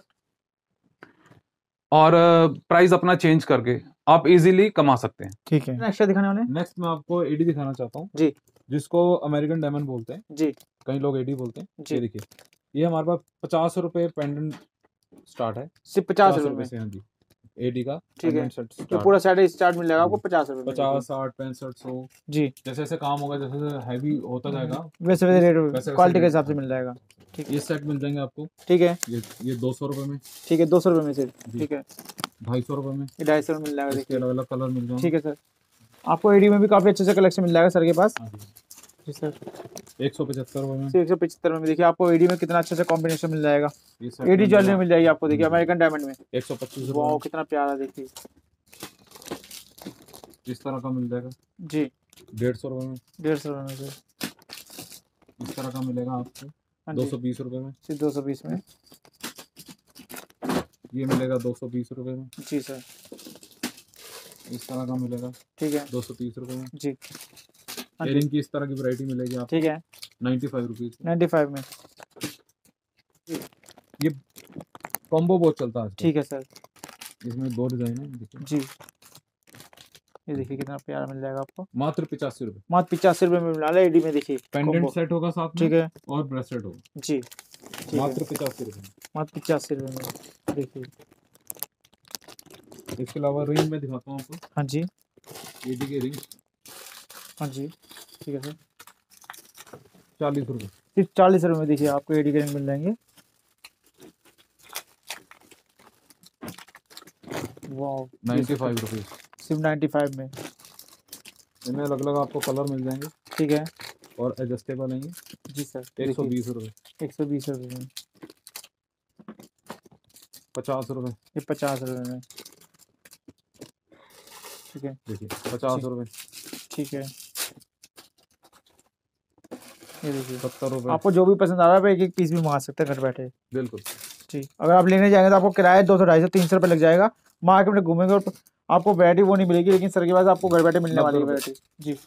और प्राइस अपना चेंज करके आप इजीली कमा सकते हैं। ठीक है, नेक्स्ट दिखाने वाले, नेक्स्ट मैं आपको एडी दिखाना चाहता हूँ जी, जिसको अमेरिकन डायमंड बोलते हैं जी, कई लोग एडी बोलते हैं जी। देखिए ये हमारे पास पचास रुपए पेंडेंट स्टार्ट है, सिर्फ पचास रुपए से। हाँ जी, एडी का। ठीक है, तो पूरा सेट स्टार्ट मिल जाएगा आपको पचास रुपए, पचास साठ पैंसठ सौ जी। जैसे जैसे काम होगा, जैसे जैसे हैवी होता जाएगा वैसे वैसे रेट क्वालिटी के हिसाब से मिल जाएगा। ठीक है, ये सेट मिल जाएंगे आपको। ठीक है, ये ये दो सौ रुपए में। ठीक है, दो सौ रुपए में सिर्फ। ठीक है, ढाई सौ रुपए में, ये ढाई सौ में मिल जाएगा। देखिए अलग अलग कलर मिल जाएंगे। ठीक है सर, आपको एडी में भी काफी अच्छे से कलेक्शन मिल जाएगा सर के पास जी सर। एक सौ पचहत्तर रुपए में, एक सौ पचहत्तर में। देखिए आपको एडी में कितना अच्छा सा कॉम्बिनेशन मिल जाएगा, एडी ज्वेलरी मिल जाएगी आपको। देखिए अमेरिकन डायमंड में एक सौ पच्चीस। वाओ कितना प्यारा, देखिए इस तरह का मिल जाएगा जी, डेढ़ सौ रुपए में। डेढ़ सौ रुपए में इस तरह का मिलेगा आपको, दो सौ बीस रुपए में, सिर्फ दो सौ बीस में। ये मिलेगा दो सौ बीस रुपए में जी सर, इस तरह का मिलेगा। ठीक है, दो सौ तीस रुपए में जी। इयरिंग की इस तरह की वैरायटी मिलेगी आपको। ठीक है, ninety five rupees, ninety five में। ये कॉम्बो बहुत चलता है। ठीक है सर, इसमें दो डिजाइन है देखिए जी। ये देखिए कितना प्यारा मिल जाएगा आपको, मात्र पिचासी रुपए, मात्र पिचासी रुपए में मिला एडी में। देखिए पेंडेंट सेट होगा साथ में। ठीक है, और ब्रेसलेट होगा जी, मात्र पिचासी रुपए, मात्र पिचासी रुपए में। देखिए इसके अलावा रिंग में दिखाता हूँ आपको। हाँ जी, एडी की रिंग। हाँ जी, ठीक है सर, चालीस रुपए, सिर्फ चालीस रुपए में। देखिए आपको एडी के रिंग मिल जाएंगे। वाओ, नाइन्टी फाइव रुपीज, सिर्फ नाइन्टी फाइव में। इनमें अलग अलग आपको कलर मिल जाएंगे। ठीक है, और एडजस्टेबल हैं जी सर। एक सौ बीस रुपये, एक सौ बीस रुपये में। पचास रुपये, ये पचास रुपये में। ठीक है, देखिए पचास रुपये। ठीक है, ये देखिए सत्तर रुपये। आपको जो भी पसंद आ रहा है एक एक पीस भी मंगा सकते हैं घर बैठे। बिल्कुल। जी, अगर आप लेने जाएंगे तो आपको किराया दो सौ ढाई सौ तीन सौ रुपये लग जाएगा। मार्केट में घूमेंगे और आपको वैरायटी वो नहीं मिलेगी, लेकिन सर के पास आपको घर बैठे मिलने वाली है वैरायटी। जी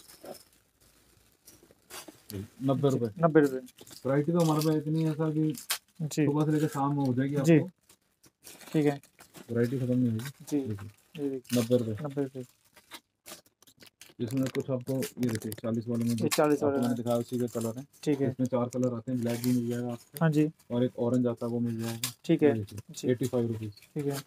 नब्बे रुपए नब्बे रुपए वैरायटी तो हमारे पास इतनी है सर कि जी सुबह से लेकर शाम में हो जाएगी आपको। जी ठीक है, वैरायटी खत्म नहीं होगी। जी नब्बे रुपए नब्बे रुपए इसमें कुछ आपको ये देखिए चालीस वाले में चालीस वाले मैंने दिखाया उसी के कलर है। ठीक है, इसमें चार कलर आते हैं, ब्लैक भी मिल जाएगा आपको। हाँ जी, और एक ऑरेंज आता है वो मिल जाएगा। ठीक है, एटी फाइव रुपीज ठीक है,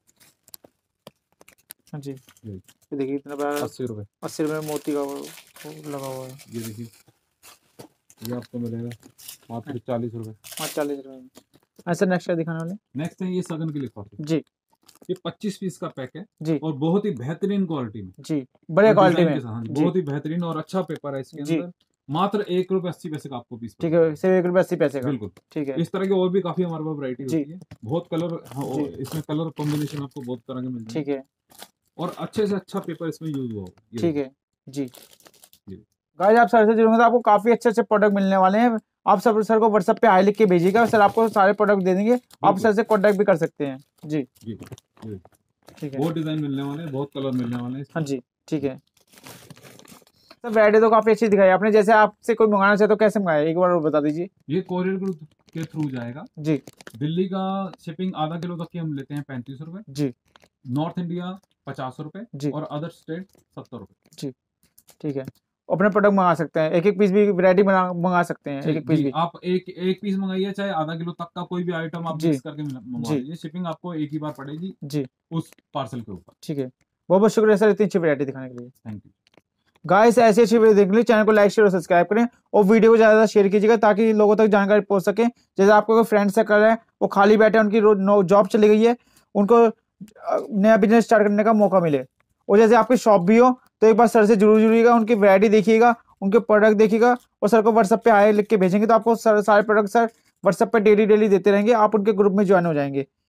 हाँ जी। ये देखिए इतना बड़ा अस्सी रुपए अस्सी रुपये में मोती का वो लगा हुआ है। ये देखिए ये आपको मिलेगा मात्र चालीस रुपए। हाँ चालीस रुपये में। ऐसा नेक्स्ट दिखाने वाले नेक्स्ट है ये सगन के लिफाफे जी। ये पच्चीस पीस का पैक है जी और बहुत ही बेहतरीन क्वालिटी में जी, बड़े क्वालिटी में बहुत ही बेहतरीन और अच्छा पेपर है इसके अंदर। मात्र एक रुपए अस्सी पैसे का आपको पीस। ठीक है, सिर्फ एक रुपए अस्सी पैसे का। बिल्कुल ठीक है, इस तरह के और भी काफी हमारे पास वैरायटी होती है। बहुत कलर हाँ, इसमें कलर कॉम्बिनेशन आपको बहुत तरह के मिल जाएंगे। ठीक है, और अच्छे से अच्छा पेपर इसमें यूज हुआ। ठीक है जी। गाइस आप सर से जुड़ेंगे तो आपको काफी अच्छे अच्छे प्रोडक्ट मिलने वाले हैं। आप सब सर को व्हाट्सएप पे हाई लिख के भेजिएगा, सर आपको सारे प्रोडक्ट दे देंगे। आप सर से कॉन्टेक्ट भी कर सकते हैं। जी जी ठीक है, बहुत डिजाइन मिलने वाले हैं, बहुत कलर मिलने वाले हैं। हाँ जी ठीक है। सर वैरायटी तो काफी अच्छी दिखाई आपने। जैसे आपसे कोई मंगाना चाहे तो कैसे मंगाए एक बार बता दीजिए। ये कोरियर के थ्रू जाएगा जी। दिल्ली का शिपिंग आधा किलो तक की हम लेते हैं पैंतीस रुपए जी। नॉर्थ इंडिया पचास रुपए जी और अदर स्टेट सत्तर रुपए। जी ठीक है, अपने प्रोडक्ट मंगा सकते हैं, एक एक पीस भी वैरायटी मंगा सकते हैं। एक एक पीस भी आप एक एक पीस मंगाइए, चाहे आधा किलो तक का कोई भी आइटम आप मिक्स करके मंगवा लीजिए। शिपिंग आपको एक ही बार पड़ेगी जी उस पार्सल के ऊपर। ठीक है, बहुत बहुत शुक्रिया सर इतनी अच्छी वैरायटी दिखाने के लिए। थैंक यू गाइस, ऐसी अच्छी वीडियो देखने के लिए चैनल को लाइक शेयर और सब्सक्राइब करें और वीडियो को ज़्यादा ज़्यादा शेयर कीजिएगा ताकि लोगों तक जानकारी पहुंच सके। जैसे आपको कोई फ्रेंड सर्कल है वो खाली बैठे हैं, उनकी रोज जॉब चली गई है, उनको नया बिजनेस स्टार्ट करने का मौका मिले, और जैसे आपकी शॉप भी हो तो एक बार सर से जरूर जुड़िएगा, उनकी वैरायटी देखिएगा, उनके प्रोडक्ट देखिएगा और सर को व्हाट्सएप पे हाई लिख के भेजेंगे तो आपको सर सारे प्रोडक्ट सर व्हाट्सएप पे डेली डेली देते रहेंगे। आप उनके ग्रुप में ज्वाइन हो जाएंगे।